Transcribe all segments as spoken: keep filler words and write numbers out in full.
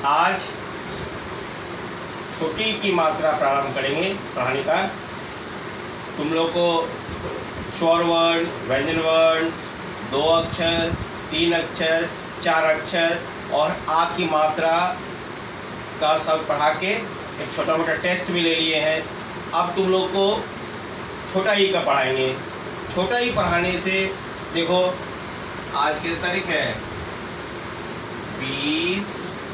आज छोटी की मात्रा प्रारंभ करेंगे पढ़ाने का। तुम लोग को स्वर वर्ण, व्यंजन वर्ण, दो अक्षर, तीन अक्षर, चार अक्षर और आ की मात्रा का सब पढ़ा के एक छोटा मोटा टेस्ट भी ले लिए हैं। अब तुम लोग को छोटा ई का पढ़ाएंगे। छोटा ई पढ़ाने से देखो, आज की तारीख है बीस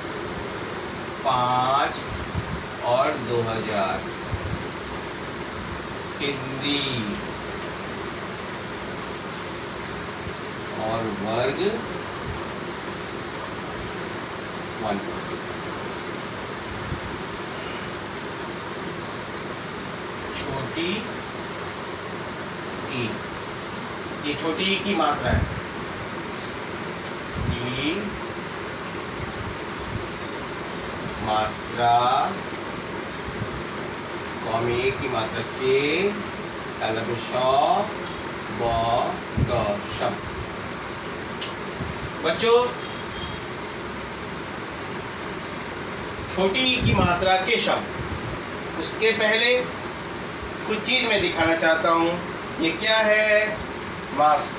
पाँच और दो हजार। हिंदी और वर्ग वन। छोटी ई, ये छोटी ई की मात्रा है। ई मात्रा कौम ए की मात्रा के तलब श ब क शब्द। बच्चों, छोटी ई की मात्रा के शब्द, उसके पहले कुछ चीज मैं दिखाना चाहता हूँ। ये क्या है? मास्क।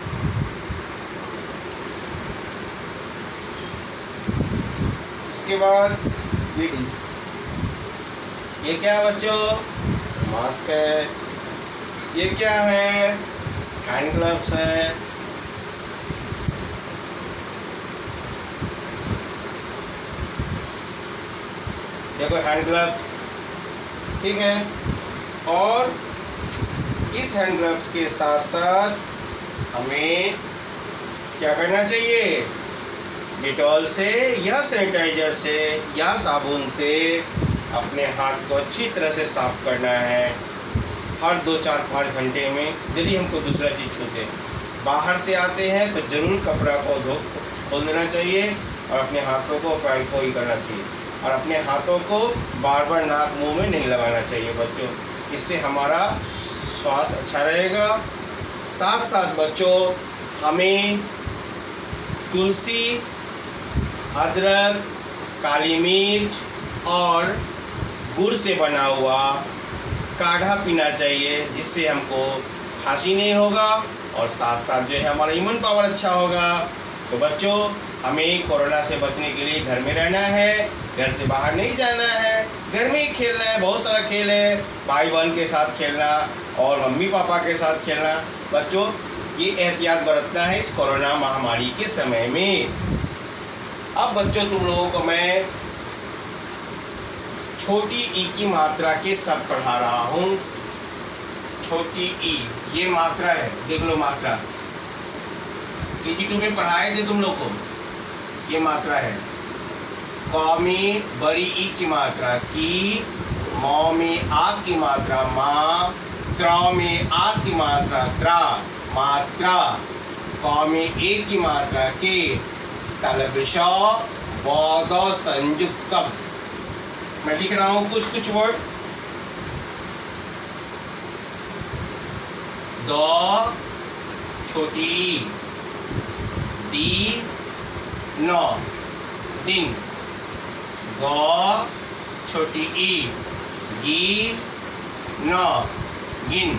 इसके बाद ये ये क्या है बच्चों? मास्क है। ये क्या है? हैंड ग्लव्स है। देखो हैंड ग्लव्स, ठीक है। और इस हैंड ग्लव्स के साथ साथ हमें क्या करना चाहिए? डिटॉल से या सैनिटाइजर से या साबुन से अपने हाथ को अच्छी तरह से साफ करना है हर दो चार पाँच घंटे में। यदि हमको दूसरा चीज़ छूते, बाहर से आते हैं तो ज़रूर कपड़ा को धो खोल देना चाहिए और अपने हाथों को पैर को ही करना चाहिए और अपने हाथों को बार बार नाक मुंह में नहीं लगाना चाहिए बच्चों। इससे हमारा स्वास्थ्य अच्छा रहेगा। साथ साथ बच्चों, हमें तुलसी, अदरक, काली मिर्च और गुड़ से बना हुआ काढ़ा पीना चाहिए, जिससे हमको खांसी नहीं होगा और साथ साथ जो है हमारा इम्यून पावर अच्छा होगा। तो बच्चों, हमें कोरोना से बचने के लिए घर में रहना है, घर से बाहर नहीं जाना है, घर में ही खेलना है। बहुत सारा खेल है, भाई बहन के साथ खेलना और मम्मी पापा के साथ खेलना। बच्चों, ये एहतियात बरतना है इस कोरोना महामारी के समय में। अब बच्चों, तुम लोगों को मैं छोटी ई की मात्रा के सब पढ़ा रहा हूँ। छोटी ई ये मात्रा है, देख लो मात्रा के जी टू में पढ़ाए थे तुम लोग को। ये मात्रा है। क में बड़ी ई की मात्रा की, मौ में आ की मात्रा मा, त्र में आ की मात्रा त्रा, मात्रा। क में ए की मात्रा के, तलब श ब द संयुक्त शब्द। मैं लिख रहा हूँ कुछ कुछ वर्ड। द छोटी, दी न दिन, ग छोटी ई, गी न गिन,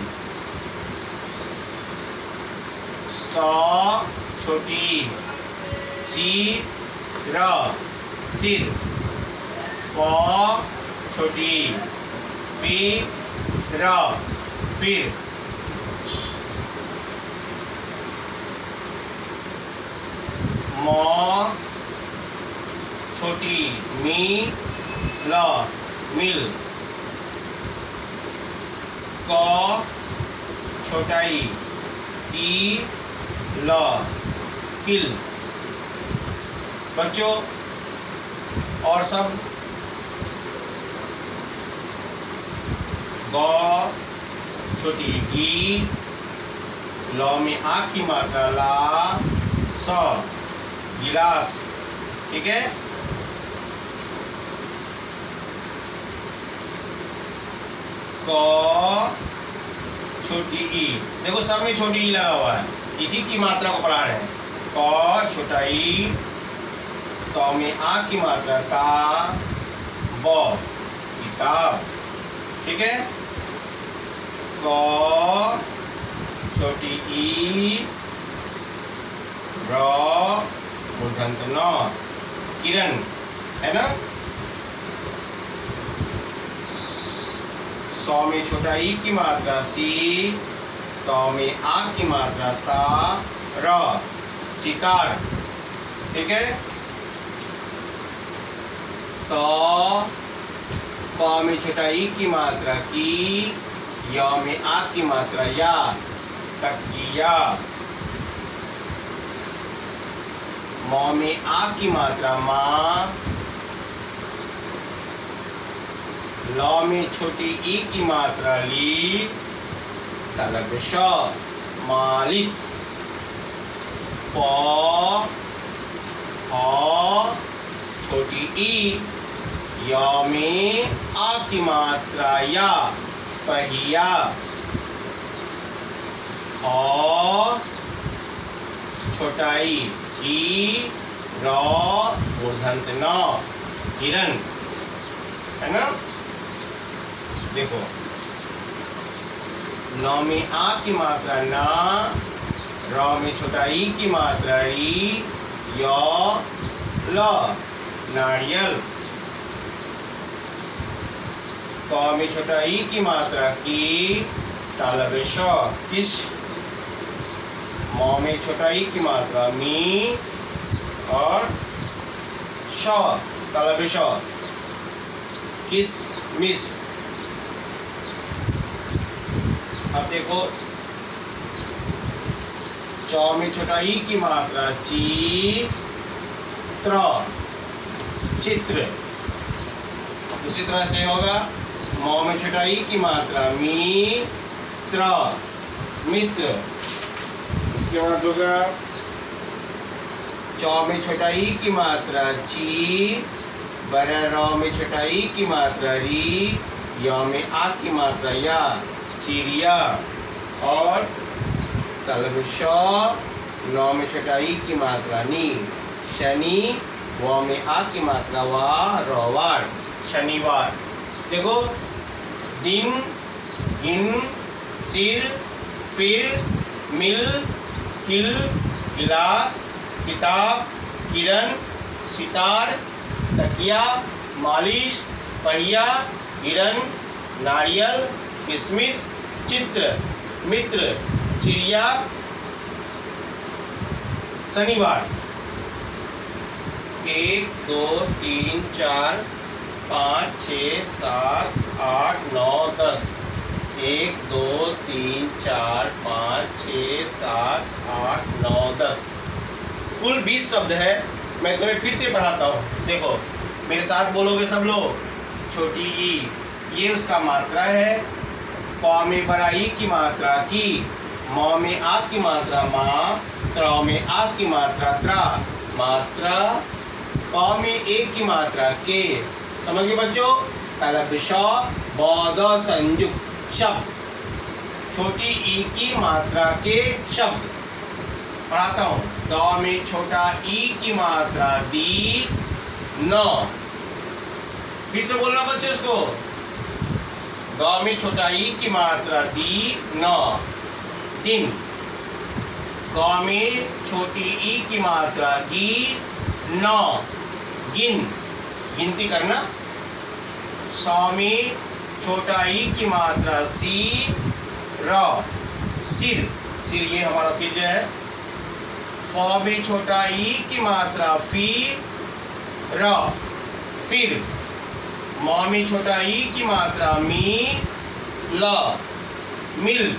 स छोटी, सी र सिर, फ छोटी, फी र फिर, म छोटी, मी ल मिल, क छोटाई, की ल किल। बच्चों, और सब ग छोटी गी, ल में आ की मात्रा ला, स गिलास, ठीक है। क छोटी ई, देखो सब में छोटी ई लगा हुआ है, इसी की मात्रा को पढ़ा रहे हैं। क छोटा ई, क तो में आ की मात्रा ता, ब किताब। ठीक है। क छोटी ई, र मूर्धन्त न, किरण, है ना। सौ में छोटा ई की मात्रा सी, तो में आ की मात्रा ता, र सितार। ठीक है। तो क में छोटा ई की मात्रा की, य में आ की मात्रा या, तकिया। म में आ की मात्रा मा, ल में छोटी ई की मात्रा ली, तलब श मालिश। प ह छोटी ई, य में आ की मात्रा या, पहिया। अ छोटा ई, ई र मूर्धन्त न, हिरण, है ना। देखो, न में आ की मात्रा ना, र में छोटा ई की मात्रा ई, य ल नारियल। क में छोटा ई की मात्रा की, तालब श किश। म में छोटा ई की मात्रा मी, और श तालब श किस मिस। अब देखो, च में छोटा ई की मात्रा ची, त्र चित्र। उसी तरह से होगा, म में छोटा ई की मात्रा मी, त्र मित्र। इसके बाद होगा, च में छोटा ई की मात्रा ची, बड़ा र में छोटा ई की मात्रा री, य में आ की मात्रा या, चिड़िया। और तलब श, न में छोटा ई की मात्रा नी, शनि। व में आ की मात्रा वा, रवार शनिवार। देखो, दिन, गिन, सिर, फिर, मिल, किल, गिलास, किताब, किरण, सितार, तकिया, मालिश, पहिया, हिरण, नारियल, किशमिश, चित्र, मित्र, चिड़िया, शनिवार। एक दो तीन चार पाँच छः सात आठ नौ दस। एक दो तीन चार पाँच छः सात आठ नौ दस, कुल बीस शब्द है। मैं तुम्हें फिर से पढ़ाता हूँ। देखो, मेरे साथ बोलोगे सब लोग। छोटी ई, ये उसका मात्रा है। क में बड़ा ई की मात्रा की, म में आ की मात्रा मा, त्र में आ की मात्रा त्रा, मात्रा। क में एक की मात्रा के। समझ गए बच्चों? तलब श बौद्ध संयुक्त शब्द, छोटी ई की मात्रा के शब्द। पढ़ाता हूँ। द में छोटा ई की मात्रा दी, न। फिर से बोलना बच्चों इसको। द में छोटा ई की मात्रा दी, न, दिन। ग में छोटी ई की मात्रा गी, न, गिन, गिनती करना। स में छोटा ई की मात्रा सी, र, सिर, सिर, ये हमारा सिर जो है। फ में छोटा ई की मात्रा फी, र, फिर। म में छोटा ई की मात्रा मी, ल, मिल।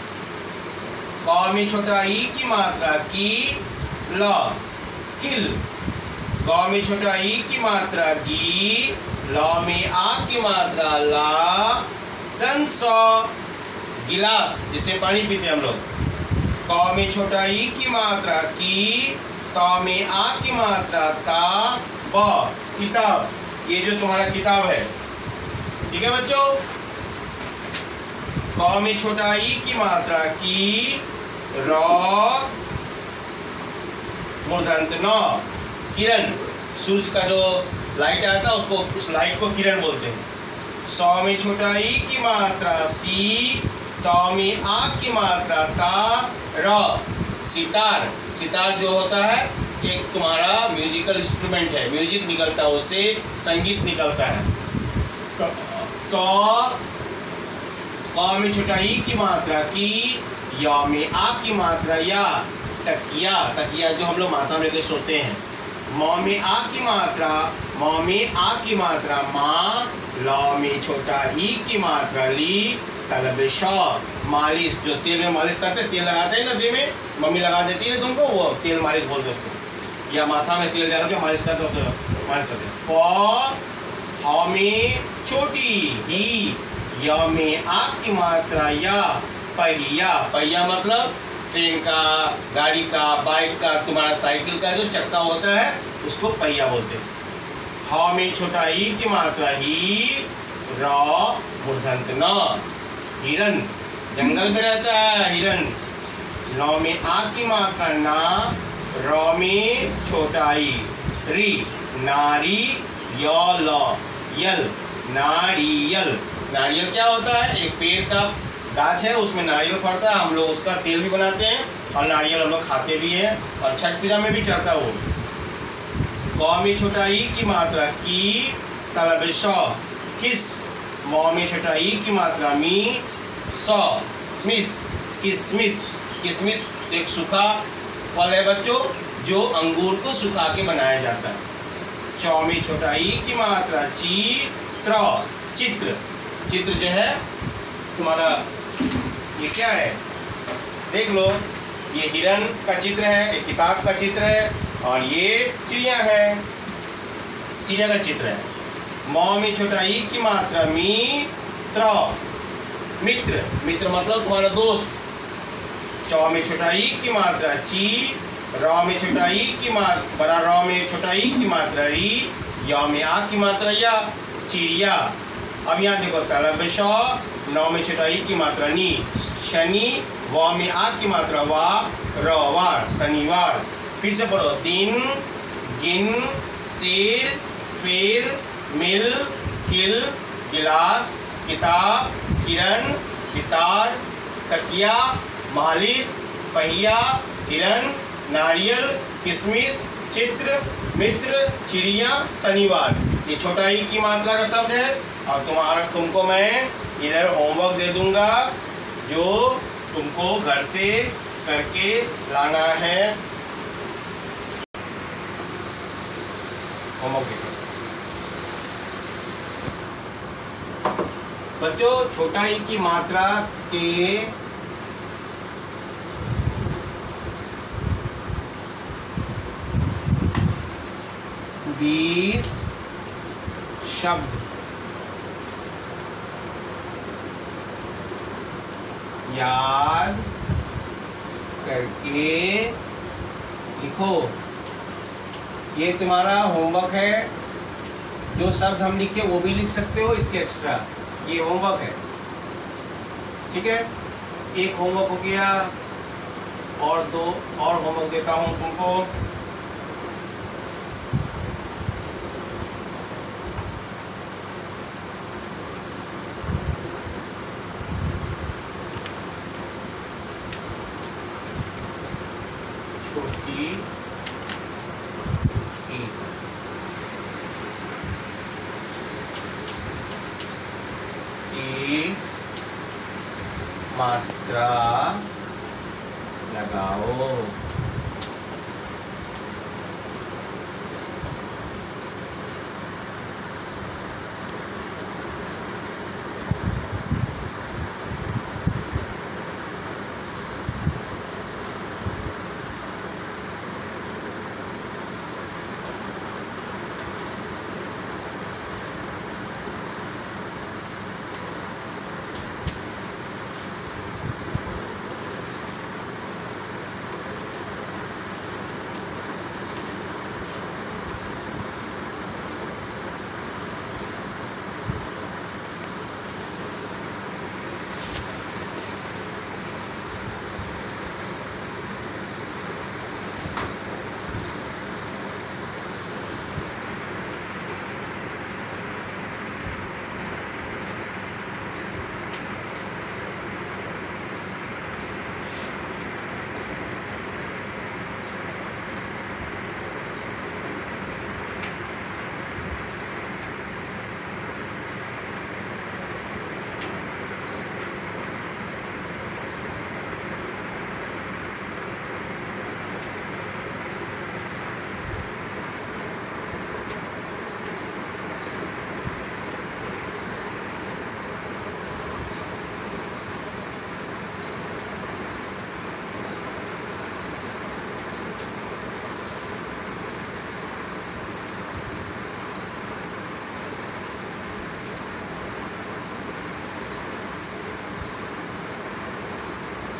क में छोटा ई की मात्रा की, ल, किल। ग में छोटा ई की मात्रा गी, ल में आ की मात्रा ला, दंत स, गिलास, जिसे पानी पीते हम लोग। क में छोटा ई की मात्रा की, त में आ की मात्रा ता, ब, किताब। ये जो तुम्हारा किताब है, ठीक है बच्चों। क में छोटा ई की मात्रा की, र, मूर्धन्त न, किरण, सूरज का जो लाइट आता है उसको, उस लाइट को किरण बोलते हैं। सौ में छोटा ई की मात्रा सी, तौ में आ की मात्रा ता, र। सितार, सितार जो होता है एक तुम्हारा म्यूजिकल इंस्ट्रूमेंट है, म्यूजिक निकलता है उससे, संगीत निकलता है। तो क में छोटा ई की मात्रा की, या में आ की मात्रा या, तकिया, तकिया जो हम लोग माथा में लेके सोते हैं। म में आ की मात्रा, म में आ की मात्रा माँ, ल में छोटा ई की मात्रा ली, तलब श। मालिश, जो तेल में मालिश करते हैं, तेल लगाते हैं ना देह में, मम्मी लगा देती है तुमको, वो तेल मालिश बोलते हैं उसको, या माथा में तेल डाल के मालिश करते हो, मालिश करते हैं। प ह में छोटी ही, य में आ की मात्रा या, पहिया, पहिया मतलब ट्रेन का, गाड़ी का, बाइक का, तुम्हारा साइकिल का जो चक्का होता है उसको पहिया बोलते हैं। ह में छोटा ई की मात्रा ही, र मूर्धन्त न, हिरन, जंगल में रहता है हिरन। नौ में आ की मात्रा ना, र में छोटा ई, री, नारी, य ल, यल, नारियल। नारियल क्या होता है? एक पेड़ का गाछ है, उसमें नारियल फड़ता है, हम लोग उसका तेल भी बनाते हैं और नारियल हम लोग खाते भी हैं, और छठ पूजा में भी चढ़ता है वो। क में छोटा ई की मात्रा की, तलब श, किस। म में छोटा ई की मात्रा मी, स, मिस, किसमिस। किसमिस एक सूखा फल है बच्चों, जो अंगूर को सुखा के बनाया जाता है। च में छोटा ई की मात्रा ची, त्र, चित्र। चित्र जो है तुम्हारा, ये क्या है देख लो, ये हिरन का चित्र है, एक किताब का चित्र है, और ये चिड़िया है, चिड़िया का चित्र है। म में छोटा ई की मात्रा मी, त्र, मित्र। मित्र मतलब तुम्हारा दोस्त। च में छोटा ई की मात्रा ची, र में छोटा ई की मात्रा, बड़ा र में छोटा ई की मात्रा री, य में आ की मात्रा या, चिड़िया। अब यहाँ देखो, तलब श, नौ में छोटा ई की मात्रा नी, शनि, व में आ की मात्रा वा, र, वार, शनिवार। फिर से पढ़ो, दिन, गिन, शेर, फेर, मिल, किल, गिलास, किताब, किरण, सितार, तकिया, मालिश, पहिया, हिरन, नारियल, किशमिश, चित्र, मित्र, चिड़िया, शनिवार। ये छोटा ई की मात्रा का शब्द है, और तुम्हारा तुमको मैं इधर होमवर्क दे दूंगा जो तुमको घर से करके लाना है। होमवर्क देखो बच्चों, छोटा ई की मात्रा के बीस शब्द याद करके लिखो। ये तुम्हारा होमवर्क है, जो शब्द हम लिखे वो भी लिख सकते हो, इसके एक्स्ट्रा ये होमवर्क है, ठीक है। एक होमवर्क हो गया, और दो और होमवर्क देता हूँ तुमको। छोटी ई की मात्रा लगाओ।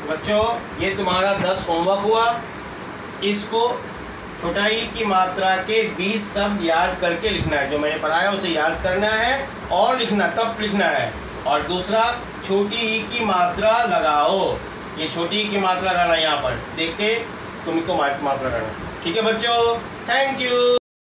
बच्चों ये तुम्हारा दस होमवर्क हुआ। इसको छोटा ई की मात्रा के बीस शब्द याद करके लिखना है, जो मैंने पढ़ाया उसे याद करना है और लिखना, तब लिखना है। और दूसरा छोटी ई की मात्रा लगाओ, ये छोटी ई की मात्रा लगाना, यहाँ पर देख के तुमको मात्रा लगाना। ठीक है बच्चों, थैंक यू।